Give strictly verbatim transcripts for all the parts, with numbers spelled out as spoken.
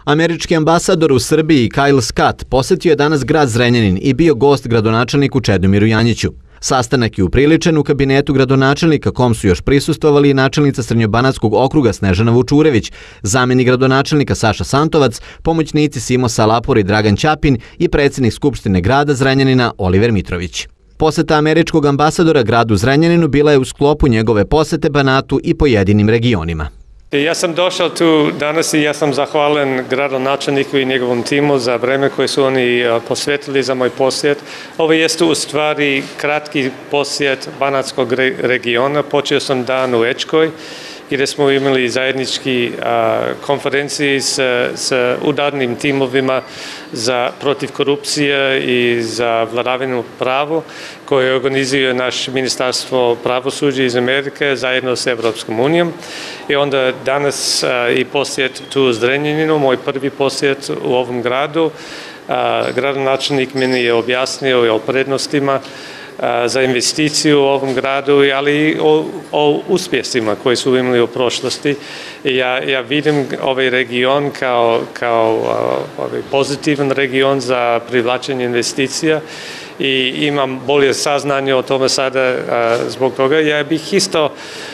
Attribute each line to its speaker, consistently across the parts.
Speaker 1: Američki ambasador u Srbiji Kyle Scott posetio je danas grad Zrenjanin i bio gost gradonačelniku Čedomiru Janjiću. Sastanak je upriličen u kabinetu gradonačelnika, kom su još prisustvovali i načelnica Srednjobanatskog okruga Snežana Vučurević, zamenik gradonačelnika Saša Santovac, pomoćnici Simo Salapur i Dragan Ćapin i predsjednik Skupštine grada Zrenjanina Oliver Mitrović. Poseta američkog ambasadora gradu Zrenjaninu bila je u sklopu njegove posete Banatu i pojedinim regionima.
Speaker 2: Ja sam došao tu danas i ja sam zahvalen gradonačelniku i njegovom timu za vreme koje su oni posvetili za moj posjet. Ovo jeste u stvari kratki posjet Banatskog regiona. Počeo sam dan u Ečkoj, gdje smo imali zajednički konferenciji s udarnim timovima za protiv korupcije i za vladavinu pravu koje organizuje naš Ministarstvo pravosuđa iz Amerike zajedno s Evropskom unijom. I onda danas i posjet tu u Zrenjaninu, moj prvi posjet u ovom gradu. Gradonačelnik meni je objasnio i o prednostima za investiciju u ovom gradu, ali i o, o uspjesima koji su imali u prošlosti. Ja, ja vidim ovaj region kao, kao ovaj pozitivan region za privlačenje investicija i imam bolje saznanje o tome sada zbog toga. Ja bih isto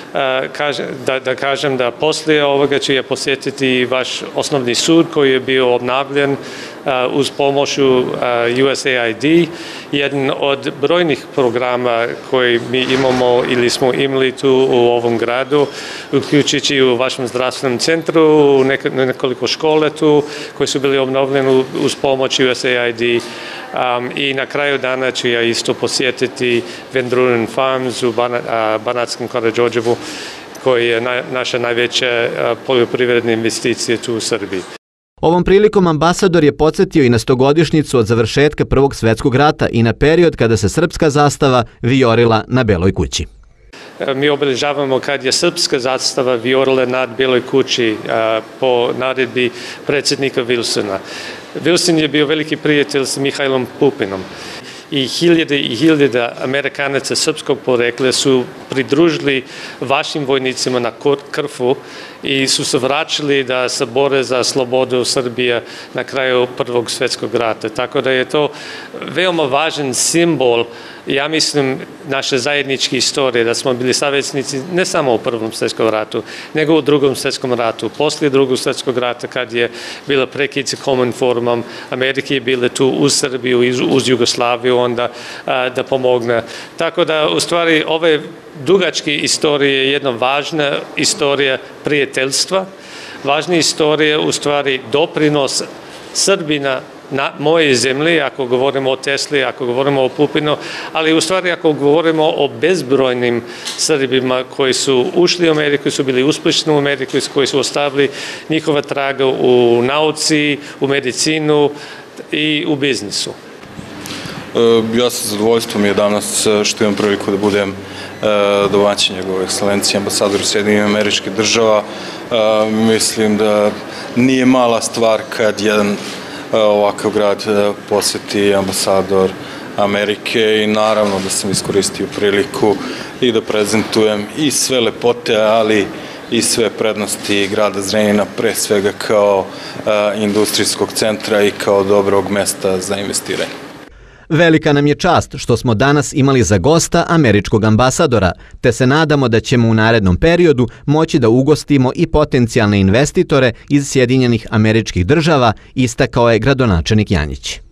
Speaker 2: da, da kažem da poslije ovoga ću ja posjetiti vaš osnovni sud koji je bio obnavljen uz pomoć U S A I D, jedan od brojnih programa koji mi imamo ili smo imali tu u ovom gradu, uključujući u vašem zdravstvenom centru, u nekoliko škole tu koji su bili obnovljeni uz pomoć U S A I D. Um, I na kraju dana ću ja isto posjetiti Vendrunen Farms u Banatskom Karađorđevu, koji je na, naša najveća poljoprivredna investicija tu u Srbiji.
Speaker 1: Ovom prilikom ambasador je podsjetio i na stogodišnjicu od završetka Prvog svjetskog rata i na period kada se srpska zastava vijorila na Beloj kući.
Speaker 2: Mi obilježavamo kad je srpska zastava vijorila nad Beloj kući po naredbi predsjednika Wilsona. Wilson je bio veliki prijatelj s Mihajlom Pupinom i hiljade i hiljade Amerikanaca srpskog porekla su pridružili vašim vojnicima na Krfu i su se vraćali da se bore za slobodu Srbije na kraju Prvog svjetskog rata. Tako da je to veoma važan simbol, ja mislim, naše zajedničke istorije, da smo bili saveznici ne samo u Prvom svjetskom ratu, nego u Drugom svjetskom ratu. Poslije Drugog svjetskog rata, kad je bila prekid Kominformom, Amerika je bila tu uz Srbiju, uz Jugoslaviju, onda da pomogne. Tako da, u stvari, ove dugačke istorije je jedna važna istorija prijateljstva, važna istorija, u stvari, doprinos Srbina na moje zemlji, ako govorimo o Tesli, ako govorimo o Pupinu, ali u stvari ako govorimo o bezbrojnim Srbima koji su ušli u Ameriku, su bili uspješni u Ameriku, koji su ostavili njihova traga u nauci, u medicinu i u biznisu.
Speaker 3: Ja sa zadovoljstvom je danas što imam priliku da budem domaćin njegove ekscelencije ambasador Sjedinjenih Američkih Država. Mislim da nije mala stvar kad jedan ovakav grad posjeti ambasador Amerike i naravno da sam iskoristio priliku i da prezentujem i sve lepote, ali i sve prednosti grada Zrenjanina, pre svega kao industrijskog centra i kao dobrog mesta za investiranje.
Speaker 1: Velika nam je čast što smo danas imali za gosta američkog ambasadora, te se nadamo da ćemo u narednom periodu moći da ugostimo i potencijalne investitore iz Sjedinjenih Američkih Država, istakao je gradonačelnik Janjić.